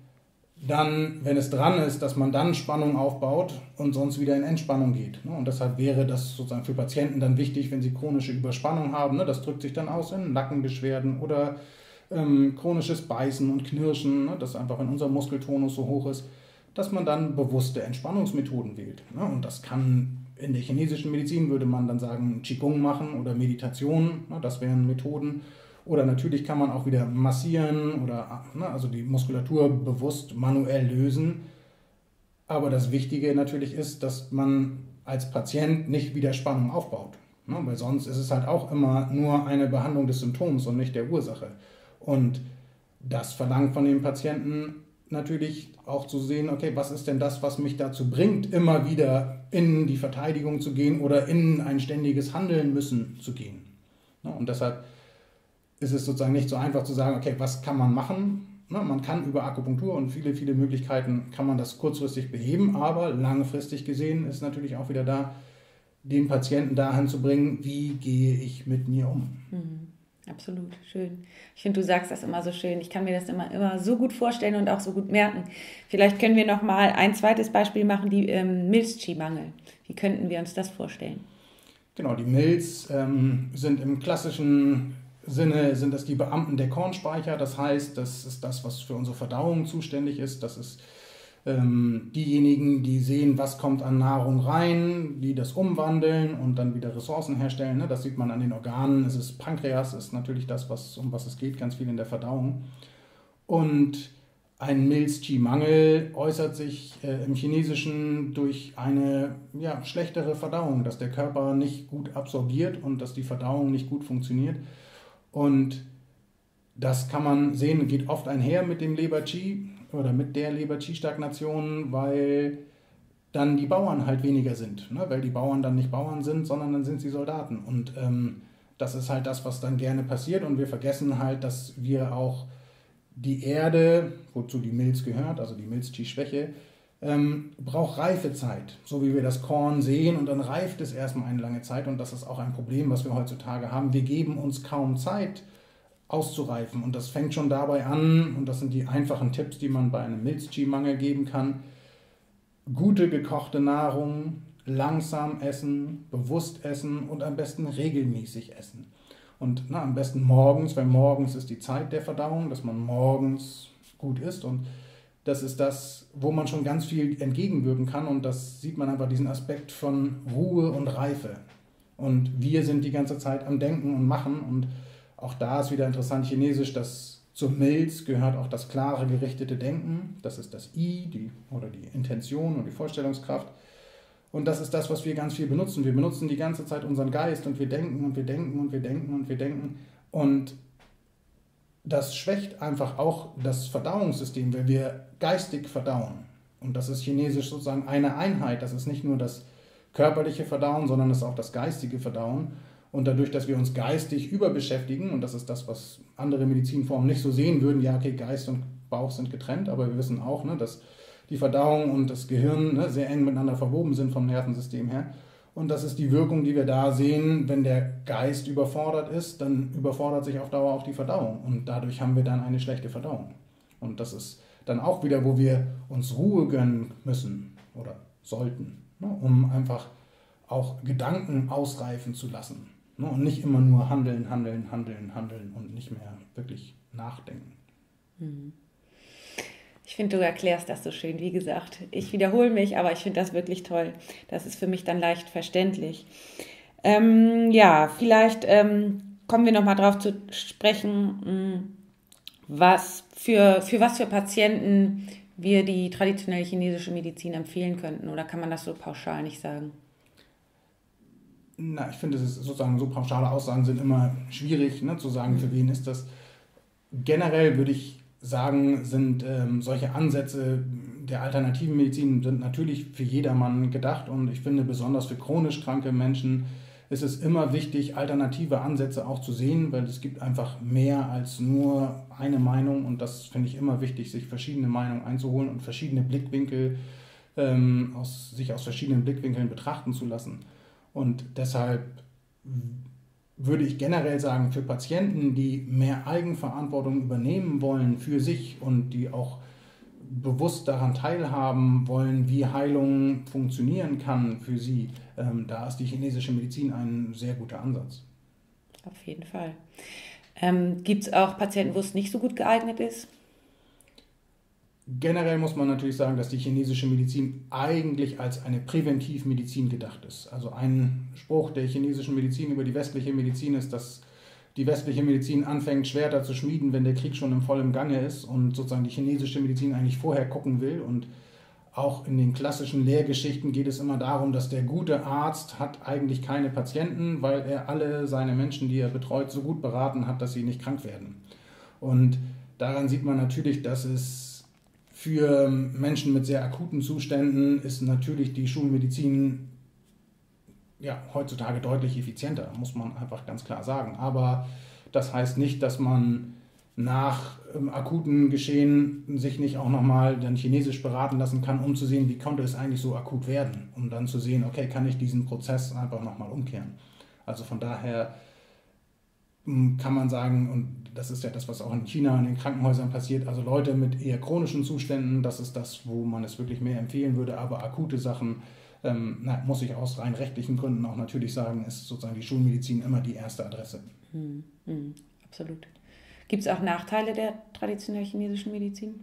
dann, wenn es dran ist, dass man dann Spannung aufbaut und sonst wieder in Entspannung geht. Und deshalb wäre das sozusagen für Patienten dann wichtig, wenn sie chronische Überspannung haben. Das drückt sich dann aus in Nackenbeschwerden oder ähm, chronisches Beißen und Knirschen, das einfach in unserem Muskeltonus so hoch ist, dass man dann bewusste Entspannungsmethoden wählt. Und das kann in der chinesischen Medizin, würde man dann sagen, Qigong machen oder Meditation, das wären Methoden. Oder natürlich kann man auch wieder massieren oder ne, also die Muskulatur bewusst manuell lösen. Aber das Wichtige natürlich ist, dass man als Patient nicht wieder Spannung aufbaut. Ne, weil sonst ist es halt auch immer nur eine Behandlung des Symptoms und nicht der Ursache. Und das verlangt von dem Patienten natürlich auch zu sehen, okay, was ist denn das, was mich dazu bringt, immer wieder in die Verteidigung zu gehen oder in ein ständiges Handeln müssen zu gehen. Ne, und deshalb ist es sozusagen nicht so einfach zu sagen, okay, was kann man machen? Na, man kann über Akupunktur und viele, viele Möglichkeiten kann man das kurzfristig beheben, aber langfristig gesehen ist natürlich auch wieder da, den Patienten dahin zu bringen, wie gehe ich mit mir um. Mhm. Absolut, schön. Ich finde, du sagst das immer so schön. Ich kann mir das immer, immer so gut vorstellen und auch so gut merken. Vielleicht können wir noch mal ein zweites Beispiel machen, die ähm, Milz-Qi-Mangel. Wie könnten wir uns das vorstellen? Genau, die Milz ähm, sind im klassischen Sinne sind das die Beamten der Kornspeicher, das heißt, das ist das, was für unsere Verdauung zuständig ist, das ist ähm, diejenigen, die sehen, was kommt an Nahrung rein, die das umwandeln und dann wieder Ressourcen herstellen, ne? Das sieht man an den Organen, es ist Pankreas, ist natürlich das, was, um was es geht, ganz viel in der Verdauung. Und ein Milz-Qi-Mangel äußert sich äh, im Chinesischen durch eine ja, schlechtere Verdauung, dass der Körper nicht gut absorbiert und dass die Verdauung nicht gut funktioniert. Und das kann man sehen, geht oft einher mit dem Leber-Qi oder mit der Leber-Qi-Stagnation, weil dann die Bauern halt weniger sind. Ne? Weil die Bauern dann nicht Bauern sind, sondern dann sind sie Soldaten. Und ähm, das ist halt das, was dann gerne passiert. Und wir vergessen halt, dass wir auch die Erde, wozu die Milz gehört, also die Milz-Qi-Schwäche, ähm, braucht Reifezeit, so wie wir das Korn sehen, und dann reift es erstmal eine lange Zeit, und das ist auch ein Problem, was wir heutzutage haben. Wir geben uns kaum Zeit auszureifen, und das fängt schon dabei an, und das sind die einfachen Tipps, die man bei einem Milz-Qi-Mangel geben kann. Gute gekochte Nahrung, langsam essen, bewusst essen und am besten regelmäßig essen. Und na, am besten morgens, weil morgens ist die Zeit der Verdauung, dass man morgens gut isst, und das ist das, wo man schon ganz viel entgegenwirken kann, und das sieht man einfach, diesen Aspekt von Ruhe und Reife. Und wir sind die ganze Zeit am Denken und Machen, und auch da ist wieder interessant Chinesisch, dass zur Milz gehört auch das klare, gerichtete Denken, das ist das I, die, oder die Intention und die Vorstellungskraft, und das ist das, was wir ganz viel benutzen. Wir benutzen die ganze Zeit unseren Geist, und wir denken und wir denken und wir denken und wir denken, und das schwächt einfach auch das Verdauungssystem, weil wir geistig verdauen. Und das ist chinesisch sozusagen eine Einheit. Das ist nicht nur das körperliche Verdauen, sondern es ist auch das geistige Verdauen. Und dadurch, dass wir uns geistig überbeschäftigen, und das ist das, was andere Medizinformen nicht so sehen würden, ja, okay, Geist und Bauch sind getrennt, aber wir wissen auch, ne, dass die Verdauung und das Gehirn ne, sehr eng miteinander verwoben sind vom Nervensystem her. Und das ist die Wirkung, die wir da sehen, wenn der Geist überfordert ist, dann überfordert sich auf Dauer auch die Verdauung. Und dadurch haben wir dann eine schlechte Verdauung. Und das ist dann auch wieder, wo wir uns Ruhe gönnen müssen oder sollten, ne, um einfach auch Gedanken ausreifen zu lassen. Ne, und nicht immer nur handeln, handeln, handeln, handeln und nicht mehr wirklich nachdenken. Mhm. Ich finde, du erklärst das so schön, wie gesagt. Ich wiederhole mich, aber ich finde das wirklich toll. Das ist für mich dann leicht verständlich. Ähm, ja, vielleicht ähm, kommen wir nochmal drauf zu sprechen, was für, für was für Patienten wir die traditionelle chinesische Medizin empfehlen könnten. Oder kann man das so pauschal nicht sagen? Na, ich finde, es ist sozusagen so pauschale Aussagen sind immer schwierig, ne, zu sagen, für wen ist das. Generell würde ich sagen, sind ähm, solche Ansätze der alternativen Medizin sind natürlich für jedermann gedacht, und ich finde besonders für chronisch kranke Menschen ist es immer wichtig, alternative Ansätze auch zu sehen, weil es gibt einfach mehr als nur eine Meinung und das finde ich immer wichtig, sich verschiedene Meinungen einzuholen und verschiedene Blickwinkel, ähm, aus, sich aus verschiedenen Blickwinkeln betrachten zu lassen. Und deshalb würde ich generell sagen, für Patienten, die mehr Eigenverantwortung übernehmen wollen für sich und die auch bewusst daran teilhaben wollen, wie Heilung funktionieren kann für sie, ähm, da ist die chinesische Medizin ein sehr guter Ansatz. Auf jeden Fall. Ähm, gibt es auch Patienten, wo es nicht so gut geeignet ist? Generell muss man natürlich sagen, dass die chinesische Medizin eigentlich als eine Präventivmedizin gedacht ist. Also ein Spruch der chinesischen Medizin über die westliche Medizin ist, dass die westliche Medizin anfängt, Schwerter zu schmieden, wenn der Krieg schon im vollen Gange ist und sozusagen die chinesische Medizin eigentlich vorher gucken will. Und auch in den klassischen Lehrgeschichten geht es immer darum, dass der gute Arzt hat eigentlich keine Patienten, weil er alle seine Menschen, die er betreut, so gut beraten hat, dass sie nicht krank werden. Und daran sieht man natürlich, dass es für Menschen mit sehr akuten Zuständen ist natürlich die Schulmedizin ja, heutzutage deutlich effizienter, muss man einfach ganz klar sagen. Aber das heißt nicht, dass man nach ähm, akuten Geschehen sich nicht auch nochmal dann chinesisch beraten lassen kann, um zu sehen, wie konnte es eigentlich so akut werden. Um dann zu sehen, okay, kann ich diesen Prozess einfach nochmal umkehren. Also von daher ähm, kann man sagen, und das ist ja das, was auch in China in den Krankenhäusern passiert, also Leute mit eher chronischen Zuständen, das ist das, wo man es wirklich mehr empfehlen würde, aber akute Sachen, Ähm, na, muss ich aus rein rechtlichen Gründen auch natürlich sagen, ist sozusagen die Schulmedizin immer die erste Adresse. Hm, hm, absolut. Gibt es auch Nachteile der traditionell chinesischen Medizin?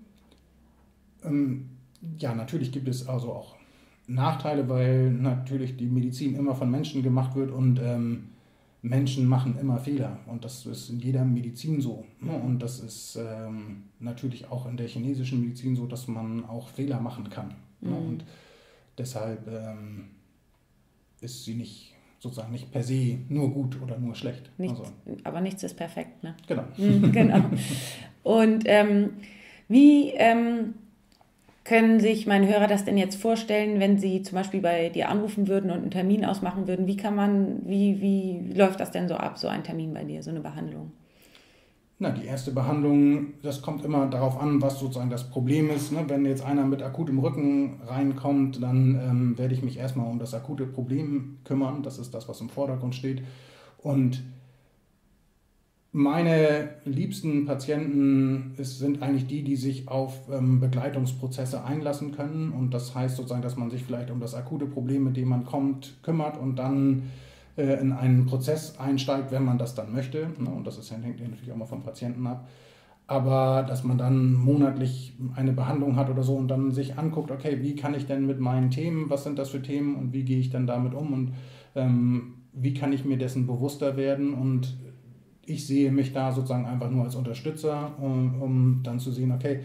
Ähm, ja, natürlich gibt es also auch Nachteile, weil natürlich die Medizin immer von Menschen gemacht wird und ähm, Menschen machen immer Fehler und das ist in jeder Medizin so. Ne? Und das ist ähm, natürlich auch in der chinesischen Medizin so, dass man auch Fehler machen kann. Mhm. Ne? Und deshalb ähm, ist sie nicht sozusagen nicht per se nur gut oder nur schlecht. Nichts, also. Aber nichts ist perfekt, ne? Genau. Mhm, genau. Und ähm, wie ähm, können sich meine Hörer das denn jetzt vorstellen, wenn sie zum Beispiel bei dir anrufen würden und einen Termin ausmachen würden? Wie kann man, wie, wie läuft das denn so ab, so ein Termin bei dir, so eine Behandlung? Na, die erste Behandlung, das kommt immer darauf an, was sozusagen das Problem ist. Ne? Wenn jetzt einer mit akutem Rücken reinkommt, dann ähm, werde ich mich erstmal um das akute Problem kümmern. Das ist das, was im Vordergrund steht. Und meine liebsten Patienten ist, sind eigentlich die, die sich auf ähm, Begleitungsprozesse einlassen können. Und das heißt sozusagen, dass man sich vielleicht um das akute Problem, mit dem man kommt, kümmert und dann in einen Prozess einsteigt, wenn man das dann möchte. Und das ist, hängt natürlich auch mal vom Patienten ab. Aber dass man dann monatlich eine Behandlung hat oder so und dann sich anguckt, okay, wie kann ich denn mit meinen Themen, was sind das für Themen und wie gehe ich dann damit um und ähm, wie kann ich mir dessen bewusster werden. Und ich sehe mich da sozusagen einfach nur als Unterstützer, um, um dann zu sehen, okay,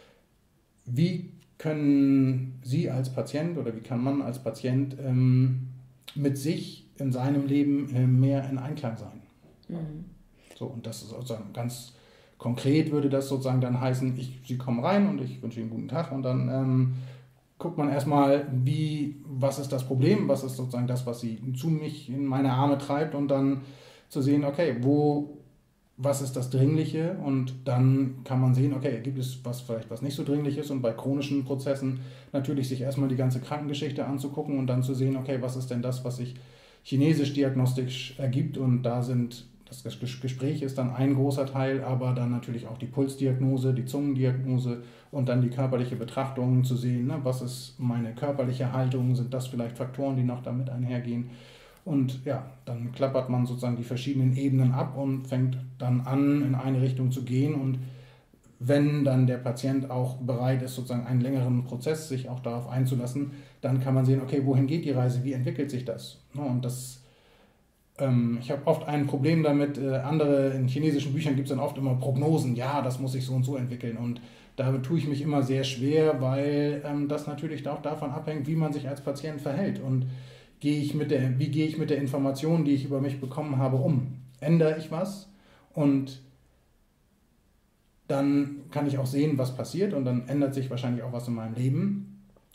wie können Sie als Patient oder wie kann man als Patient ähm, mit sich in seinem Leben mehr in Einklang sein. Mhm. So, und das ist sozusagen ganz konkret würde das sozusagen dann heißen, ich, Sie kommen rein und ich wünsche Ihnen einen guten Tag und dann ähm, guckt man erstmal, wie, was ist das Problem, was ist sozusagen das, was Sie zu mich in meine Arme treibt und dann zu sehen, okay, wo, was ist das Dringliche und dann kann man sehen, okay, gibt es was vielleicht, was nicht so dringlich ist und bei chronischen Prozessen natürlich sich erstmal die ganze Krankengeschichte anzugucken und dann zu sehen, okay, was ist denn das, was sich chinesisch diagnostisch ergibt und da sind, das Gespräch ist dann ein großer Teil, aber dann natürlich auch die Pulsdiagnose, die Zungendiagnose und dann die körperliche Betrachtung zu sehen, ne, was ist meine körperliche Haltung, sind das vielleicht Faktoren, die noch damit einhergehen und ja, dann klappert man sozusagen die verschiedenen Ebenen ab und fängt dann an, in eine Richtung zu gehen und wenn dann der Patient auch bereit ist, sozusagen einen längeren Prozess sich auch darauf einzulassen, dann kann man sehen, okay, wohin geht die Reise, wie entwickelt sich das? Und das, ähm, ich habe oft ein Problem damit, äh, andere, in chinesischen Büchern gibt es dann oft immer Prognosen, ja, das muss sich so und so entwickeln und damit tue ich mich immer sehr schwer, weil ähm, das natürlich auch davon abhängt, wie man sich als Patient verhält und gehe ich mit der, wie gehe ich mit der Information, die ich über mich bekommen habe, um? Ändere ich was? Und dann kann ich auch sehen, was passiert und dann ändert sich wahrscheinlich auch was in meinem Leben.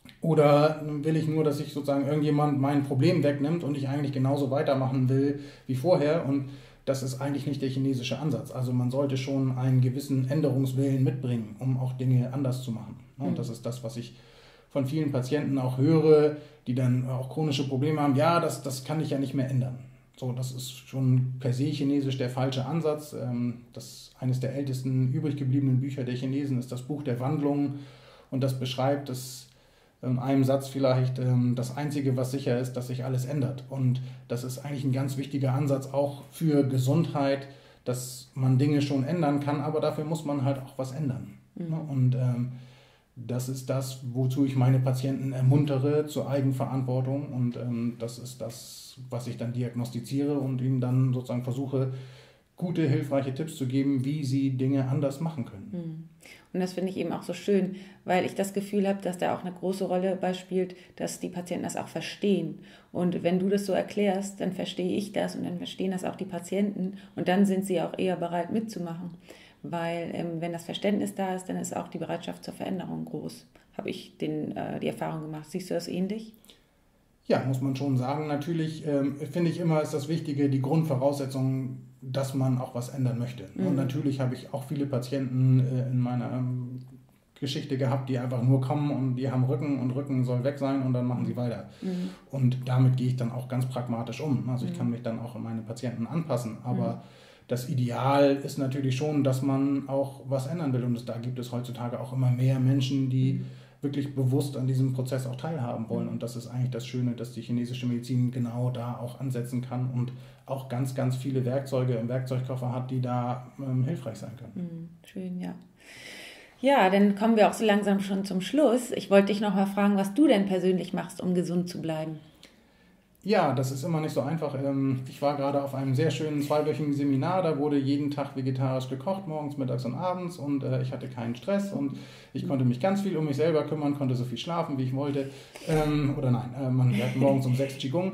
Oder will ich nur, dass sich sozusagen irgendjemand mein Problem wegnimmt und ich eigentlich genauso weitermachen will wie vorher? Und das ist eigentlich nicht der chinesische Ansatz. Also man sollte schon einen gewissen Änderungswillen mitbringen, um auch Dinge anders zu machen. Und das ist das, was ich von vielen Patienten auch höre, die dann auch chronische Probleme haben. Ja, das, das kann ich ja nicht mehr ändern. So, das ist schon per se chinesisch der falsche Ansatz. Das eines der ältesten übrig gebliebenen Bücher der Chinesen ist das Buch der Wandlung. Und das beschreibt es in einem Satz vielleicht, das Einzige, was sicher ist, dass sich alles ändert. Und das ist eigentlich ein ganz wichtiger Ansatz auch für Gesundheit, dass man Dinge schon ändern kann, aber dafür muss man halt auch was ändern. Mhm. Und ähm, das ist das, wozu ich meine Patienten ermuntere zur Eigenverantwortung. Und ähm, das ist das, was ich dann diagnostiziere und ihnen dann sozusagen versuche, gute, hilfreiche Tipps zu geben, wie sie Dinge anders machen können. Und das finde ich eben auch so schön, weil ich das Gefühl habe, dass da auch eine große Rolle bei spielt, dass die Patienten das auch verstehen. Und wenn du das so erklärst, dann verstehe ich das und dann verstehen das auch die Patienten und dann sind sie auch eher bereit mitzumachen. Weil ähm, wenn das Verständnis da ist, dann ist auch die Bereitschaft zur Veränderung groß. Habe ich den, äh, die Erfahrung gemacht. Siehst du das ähnlich? Ja, muss man schon sagen. Natürlich ähm, finde ich immer, ist das Wichtige, die Grundvoraussetzung, dass man auch was ändern möchte. Mhm. Und natürlich habe ich auch viele Patienten äh, in meiner ähm, Geschichte gehabt, die einfach nur kommen und die haben Rücken und Rücken soll weg sein und dann machen sie weiter. Mhm. Und damit gehe ich dann auch ganz pragmatisch um. Also ich mhm. kann mich dann auch an meine Patienten anpassen, aber mhm. das Ideal ist natürlich schon, dass man auch was ändern will. Und es, da gibt es heutzutage auch immer mehr Menschen, die mhm. wirklich bewusst an diesem Prozess auch teilhaben wollen. Und das ist eigentlich das Schöne, dass die chinesische Medizin genau da auch ansetzen kann und auch ganz, ganz viele Werkzeuge im Werkzeugkoffer hat, die da ähm, hilfreich sein können. Schön, ja. Ja, dann kommen wir auch so langsam schon zum Schluss. Ich wollte dich noch mal fragen, was du denn persönlich machst, um gesund zu bleiben. Ja, das ist immer nicht so einfach. Ich war gerade auf einem sehr schönen zweiwöchigen Seminar, da wurde jeden Tag vegetarisch gekocht, morgens, mittags und abends und ich hatte keinen Stress und ich konnte mich ganz viel um mich selber kümmern, konnte so viel schlafen, wie ich wollte. Oder nein, man hat morgens um sechs Qigong.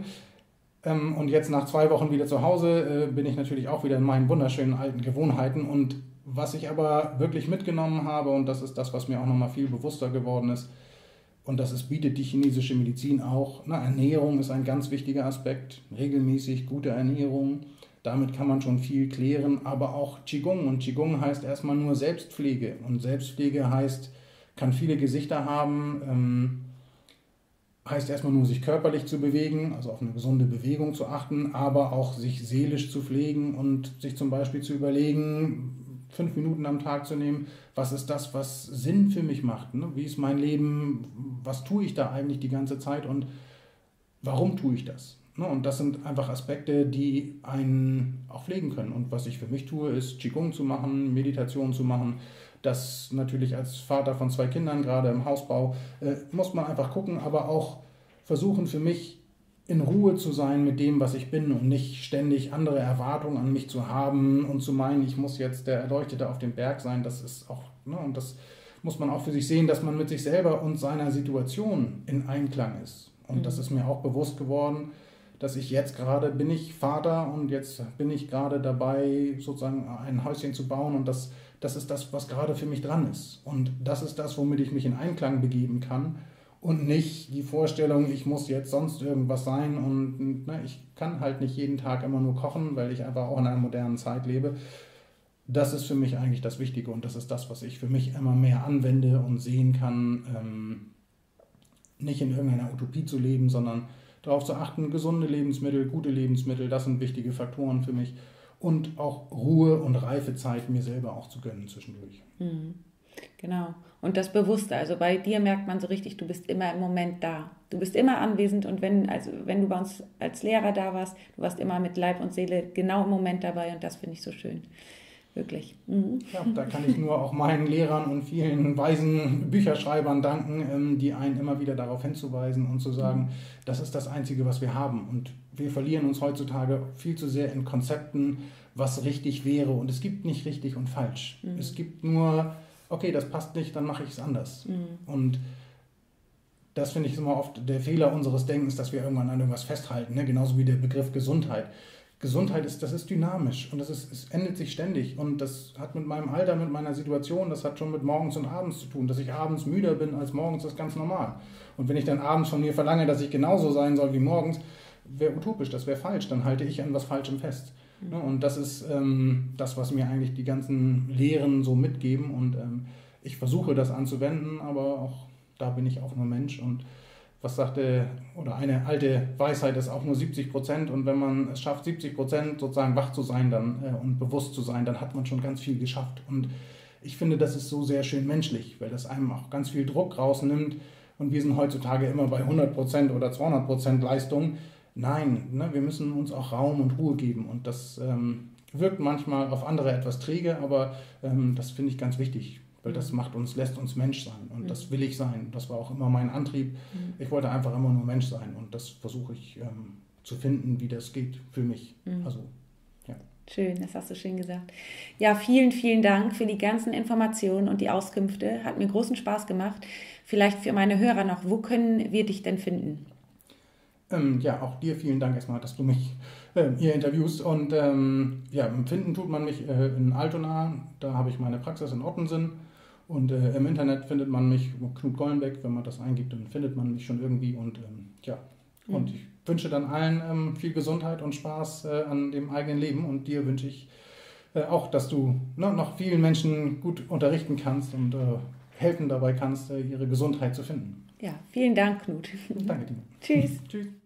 Und jetzt nach zwei Wochen wieder zu Hause bin ich natürlich auch wieder in meinen wunderschönen alten Gewohnheiten und was ich aber wirklich mitgenommen habe und das ist das, was mir auch nochmal viel bewusster geworden ist, und das ist, bietet die chinesische Medizin auch. Na, Ernährung ist ein ganz wichtiger Aspekt. Regelmäßig gute Ernährung. Damit kann man schon viel klären. Aber auch Qigong. Und Qigong heißt erstmal nur Selbstpflege. Und Selbstpflege heißt, kann viele Gesichter haben. Ähm, heißt erstmal nur, sich körperlich zu bewegen, also auf eine gesunde Bewegung zu achten. Aber auch sich seelisch zu pflegen und sich zum Beispiel zu überlegen, fünf Minuten am Tag zu nehmen, was ist das, was Sinn für mich macht, ne? Wie ist mein Leben, was tue ich da eigentlich die ganze Zeit und warum tue ich das? Ne? Und das sind einfach Aspekte, die einen auch pflegen können. Und was ich für mich tue, ist Qigong zu machen, Meditation zu machen. Das natürlich als Vater von zwei Kindern, gerade im Hausbau, äh, muss man einfach gucken, aber auch versuchen für mich in Ruhe zu sein mit dem, was ich bin und nicht ständig andere Erwartungen an mich zu haben und zu meinen, ich muss jetzt der Erleuchtete auf dem Berg sein. Das ist auch, ne, und das muss man auch für sich sehen, dass man mit sich selber und seiner Situation in Einklang ist. Und mhm. das ist mir auch bewusst geworden, dass ich jetzt gerade bin ich Vater und jetzt bin ich gerade dabei, sozusagen ein Häuschen zu bauen und das, das ist das, was gerade für mich dran ist. Und das ist das, womit ich mich in Einklang begeben kann. Und nicht die Vorstellung, ich muss jetzt sonst irgendwas sein und ne, ich kann halt nicht jeden Tag immer nur kochen, weil ich einfach auch in einer modernen Zeit lebe. Das ist für mich eigentlich das Wichtige und das ist das, was ich für mich immer mehr anwende und sehen kann, ähm, nicht in irgendeiner Utopie zu leben, sondern darauf zu achten, gesunde Lebensmittel, gute Lebensmittel, das sind wichtige Faktoren für mich und auch Ruhe und Reifezeit mir selber auch zu gönnen zwischendurch. Mhm. Genau. Und das Bewusste, also bei dir merkt man so richtig, du bist immer im Moment da. Du bist immer anwesend und wenn, also wenn du bei uns als Lehrer da warst, du warst immer mit Leib und Seele genau im Moment dabei und das finde ich so schön. Wirklich. Mhm. Ja, da kann ich nur auch meinen Lehrern und vielen weisen Bücherschreibern danken, die einen immer wieder darauf hinzuweisen und zu sagen, mhm. das ist das Einzige, was wir haben. Und wir verlieren uns heutzutage viel zu sehr in Konzepten, was richtig wäre. Und es gibt nicht richtig und falsch. Mhm. Es gibt nur, okay, das passt nicht, dann mache ich es anders. Mhm. Und das finde ich immer oft der Fehler unseres Denkens, dass wir irgendwann an irgendwas festhalten. Ne? Genauso wie der Begriff Gesundheit. Gesundheit ist, das ist dynamisch und das ist, es ändert sich ständig und das hat mit meinem Alter, mit meiner Situation, das hat schon mit morgens und abends zu tun. Dass ich abends müder bin als morgens, ist ganz normal. Und wenn ich dann abends von mir verlange, dass ich genauso sein soll wie morgens, wäre utopisch, das wäre falsch, dann halte ich an was Falschem fest. Mhm. Und das ist ähm, das, was mir eigentlich die ganzen Lehren so mitgeben und ähm, ich versuche das anzuwenden, aber auch da bin ich auch nur Mensch und was sagte, oder eine alte Weisheit ist auch nur siebzig Prozent und wenn man es schafft, siebzig Prozent sozusagen wach zu sein dann, äh, und bewusst zu sein, dann hat man schon ganz viel geschafft. Und ich finde, das ist so sehr schön menschlich, weil das einem auch ganz viel Druck rausnimmt und wir sind heutzutage immer bei hundert Prozent oder zweihundert Prozent Leistung. Nein, ne, wir müssen uns auch Raum und Ruhe geben und das ähm, wirkt manchmal auf andere etwas träge, aber ähm, das finde ich ganz wichtig. Weil das macht uns, lässt uns Mensch sein und mhm. das will ich sein. Das war auch immer mein Antrieb. Mhm. Ich wollte einfach immer nur Mensch sein und das versuche ich ähm, zu finden, wie das geht für mich. Mhm. Also, ja. Schön, das hast du schön gesagt. Ja, vielen, vielen Dank für die ganzen Informationen und die Auskünfte. Hat mir großen Spaß gemacht. Vielleicht für meine Hörer noch, wo können wir dich denn finden? Ähm, ja, auch dir vielen Dank erstmal, dass du mich äh, hier interviewst. Und ähm, ja, finden tut man mich äh, in Altona. Da habe ich meine Praxis in Ottensen. Und äh, im Internet findet man mich, Knut Gollenbeck, wenn man das eingibt, dann findet man mich schon irgendwie. Und ähm, ja, mhm. und ich wünsche dann allen ähm, viel Gesundheit und Spaß äh, an dem eigenen Leben. Und dir wünsche ich äh, auch, dass du ne, noch vielen Menschen gut unterrichten kannst und äh, helfen dabei kannst, äh, ihre Gesundheit zu finden. Ja, vielen Dank, Knut. Danke dir. Tschüss. Tschüss.